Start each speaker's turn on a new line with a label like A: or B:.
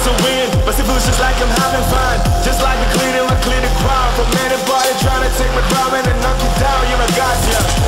A: to win, but it feels just like I'm having fun. Just like the cleaning, I clear the crowd. From anybody trying to take my crown and knock you down, you know, gotcha.